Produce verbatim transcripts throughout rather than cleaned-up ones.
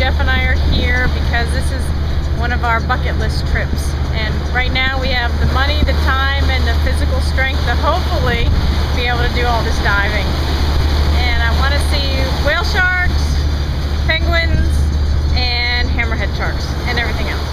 Jeff and I are here because this is one of our bucket list trips. And right now we have the money, the time, and the physical strength to hopefully be able to do all this diving. And I want to see whale sharks, penguins, and hammerhead sharks, and everything else.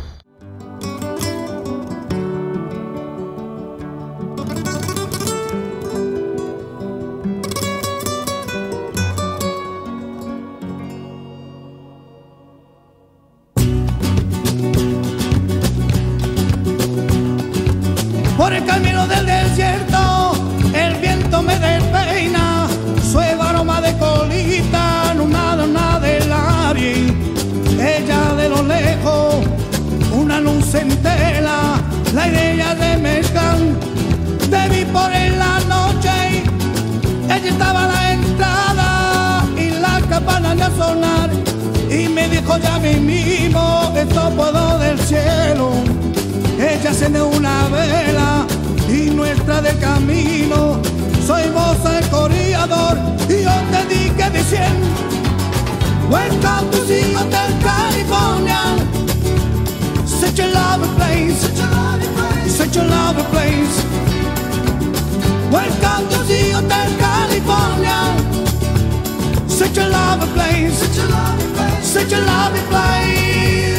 Por el camino del desierto, el viento me despeina, suave aroma de colita, no nada, nada de labio. Ella de lo lejos, una luz en tela, la idea de mezclan, te vi por en la noche, ella estaba a la entrada y la campana de sonar, y me dijo ya mismo, esto puedo del cielo. Ella enciende una vela y nuestra de camino. Soy vos el corredor y yo te dije diciendo: Welcome to the Hotel California. Such a lovely place, such a lovely place, such a lovely place. Welcome to the Hotel California. Such a lovely place, such a lovely place, such a lovely place.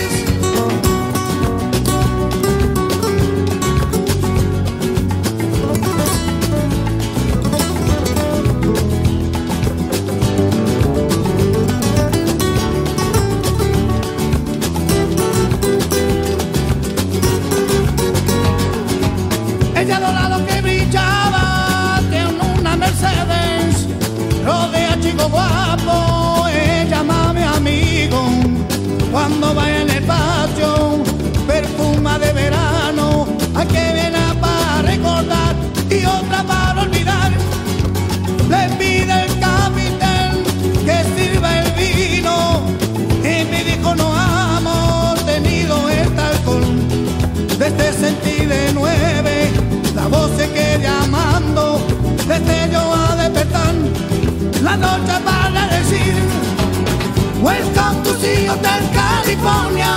Ella dorado que brillaba de una Mercedes, rodea chico guapo, ella mami amigo. Cuando va en el patio, perfuma de verano, hay que viene para recordar y otra para olvidar. Le pide el capitán que sirva el vino y me dijo: no hemos tenido este alcohol desde sentí de nueve. La voz se queda llamando, desde yo a despertar, la noche para decir: Welcome to the Hotel California.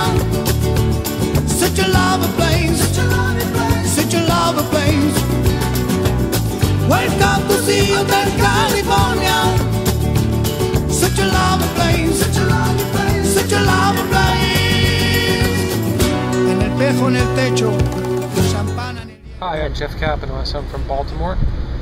Such a lovely place, such a lovely place, such a lovely place. Welcome to the Hotel California. Such a lovely place, such a lovely place, such a lovely place. En el espejo, en el techo, champana. Hi, I'm Jeff Kapinwas. I'm from Baltimore.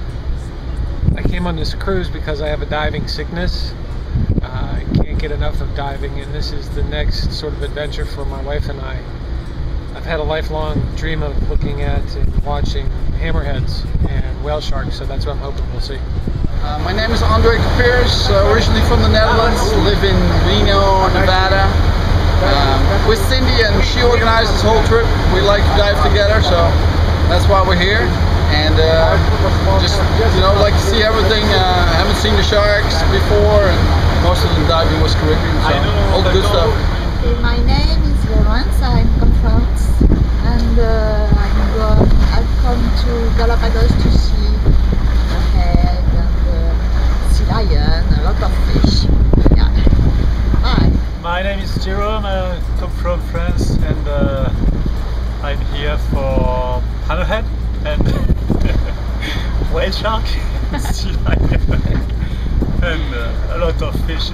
I came on this cruise because I have a diving sickness. Uh, I can't get enough of diving, and this is the next sort of adventure for my wife and I. I've had a lifelong dream of looking at and watching hammerheads and whale sharks, so that's what I'm hoping we'll see. Uh, my name is Andre Kapiers, uh, originally from the Netherlands, live in Reno, Nevada. Um, with Cindy, and she organized this whole trip. We like to dive together, so that's why we're here, and uh, just, you know, like to see everything. Uh, haven't seen the sharks before, and most of the diving was Caribbean, so all the good stuff. Okay, my name is Laurence, I'm from France, and uh, I'm going, I've come to Galapagos to see a head and uh, sea lion, a lot of fish. Yeah. Hi. My name is Jerome, I come from France, and uh, I'm here for hammerhead and whale shark, sea lion, and uh, a lot of fish.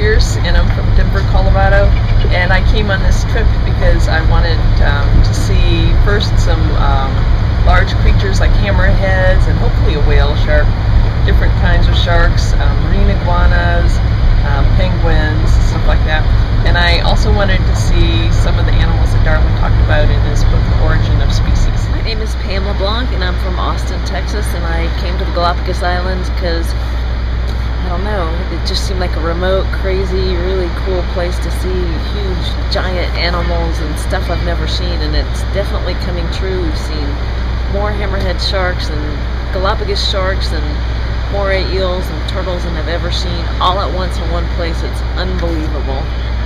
Pierce, and I'm from Denver, Colorado. And I came on this trip because I wanted um, to see first some um, large creatures like hammerheads and hopefully a whale shark, different kinds of sharks, um, marine iguanas, um, penguins, stuff like that. And I also wanted to see some of the animals that Darwin talked about in his book, Origin of Species. My name is Pam LeBlanc, and I'm from Austin, Texas, and I came to the Galapagos Islands because, I don't know, it just seemed like a remote, crazy, really cool place to see huge, giant animals and stuff I've never seen, and it's definitely coming true. We've seen more hammerhead sharks and Galapagos sharks and moray eels and turtles than I've ever seen all at once in one place. It's unbelievable.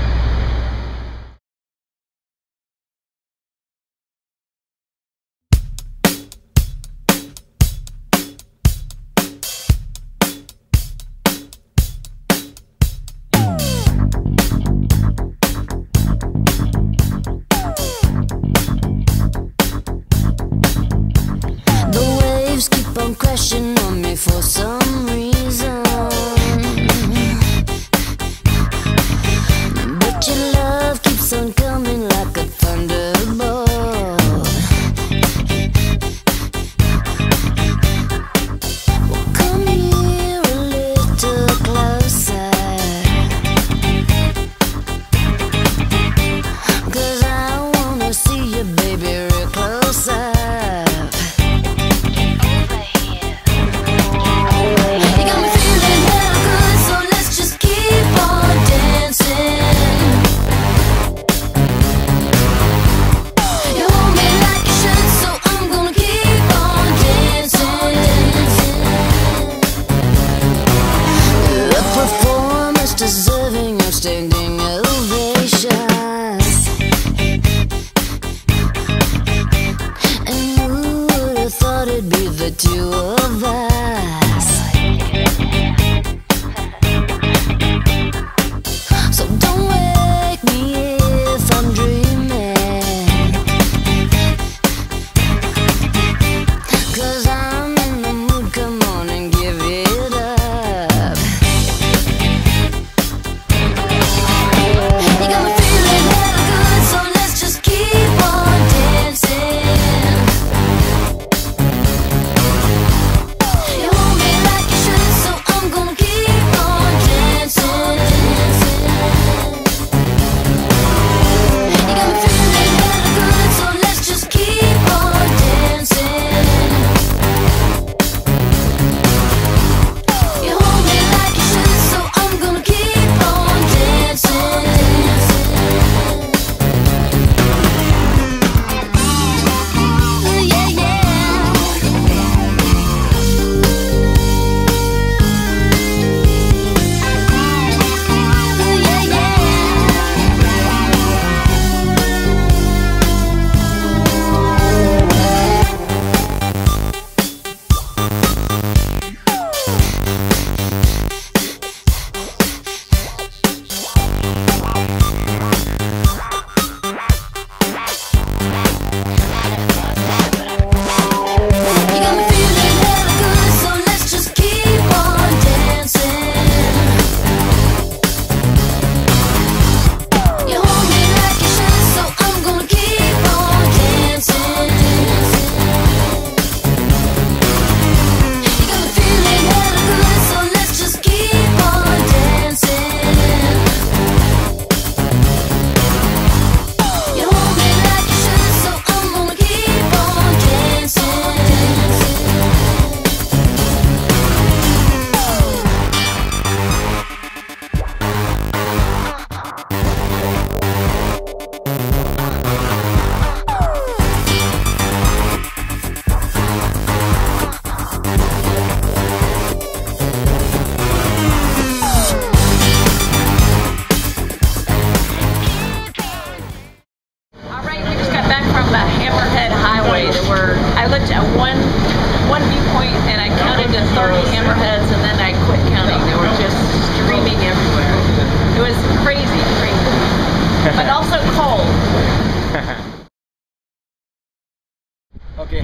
Crashing on me for some reason.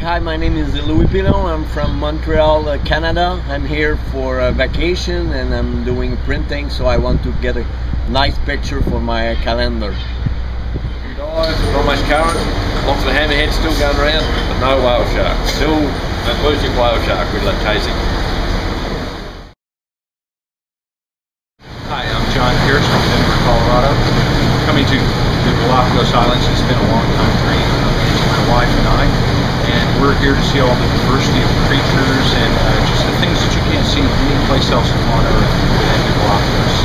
Hi, my name is Louis Pilon. I'm from Montreal, uh, Canada. I'm here for a vacation and I'm doing printing, so I want to get a nice picture for my calendar. Not much current, lots of hammerheads still going around, but no whale shark. Still a losing whale shark we'd love chasing. Hi, I'm John Pierce from Denver, Colorado. Coming to the Galapagos Islands has been a long time dream. It's my wife and I, and we're here to see all the diversity of creatures and uh, just the things that you can't see any place else on Earth than the Galapagos.